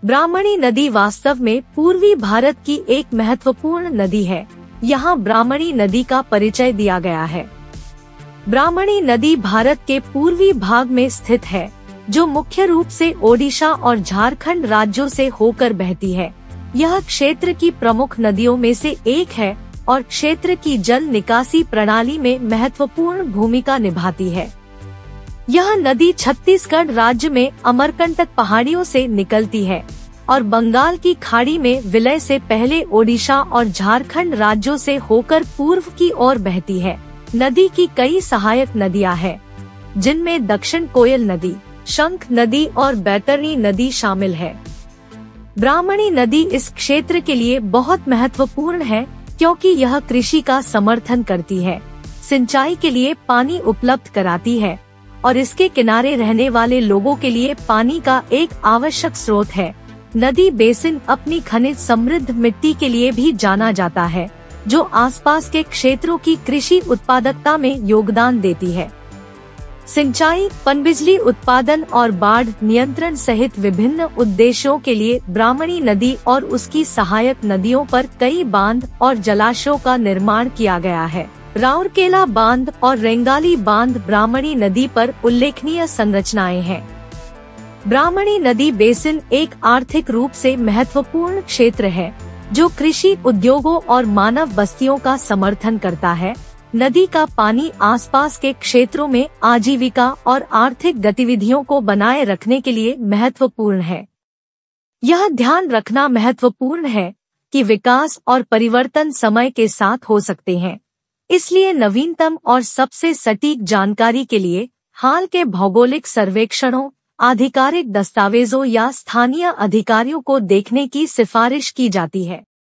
ब्राह्मणी नदी वास्तव में पूर्वी भारत की एक महत्वपूर्ण नदी है। यहाँ ब्राह्मणी नदी का परिचय दिया गया है। ब्राह्मणी नदी भारत के पूर्वी भाग में स्थित है, जो मुख्य रूप से ओडिशा और झारखंड राज्यों से होकर बहती है। यह क्षेत्र की प्रमुख नदियों में से एक है और क्षेत्र की जल निकासी प्रणाली में महत्वपूर्ण भूमिका निभाती है। यह नदी छत्तीसगढ़ राज्य में अमरकंटक पहाड़ियों से निकलती है और बंगाल की खाड़ी में विलय से पहले ओडिशा और झारखंड राज्यों से होकर पूर्व की ओर बहती है। नदी की कई सहायक नदियां हैं, जिनमें दक्षिण कोयल नदी, शंख नदी और बैतरणी नदी शामिल है। ब्राह्मणी नदी इस क्षेत्र के लिए बहुत महत्वपूर्ण है क्योंकि यह कृषि का समर्थन करती है, सिंचाई के लिए पानी उपलब्ध कराती है और इसके किनारे रहने वाले लोगों के लिए पानी का एक आवश्यक स्रोत है। नदी बेसिन अपनी खनिज समृद्ध मिट्टी के लिए भी जाना जाता है, जो आसपास के क्षेत्रों की कृषि उत्पादकता में योगदान देती है। सिंचाई, पनबिजली उत्पादन और बाढ़ नियंत्रण सहित विभिन्न उद्देश्यों के लिए ब्राह्मणी नदी और उसकी सहायक नदियों पर कई बांध और जलाशयों का निर्माण किया गया है। राउरकेला बांध और रेंगाली बांध ब्राह्मणी नदी पर उल्लेखनीय संरचनाएं हैं। ब्राह्मणी नदी बेसिन एक आर्थिक रूप से महत्वपूर्ण क्षेत्र है, जो कृषि उद्योगों और मानव बस्तियों का समर्थन करता है। नदी का पानी आसपास के क्षेत्रों में आजीविका और आर्थिक गतिविधियों को बनाए रखने के लिए महत्वपूर्ण है। यह ध्यान रखना महत्वपूर्ण है कि विकास और परिवर्तन समय के साथ हो सकते हैं, इसलिए नवीनतम और सबसे सटीक जानकारी के लिए हाल के भौगोलिक सर्वेक्षणों, आधिकारिक दस्तावेजों या स्थानीय अधिकारियों को देखने की सिफारिश की जाती है।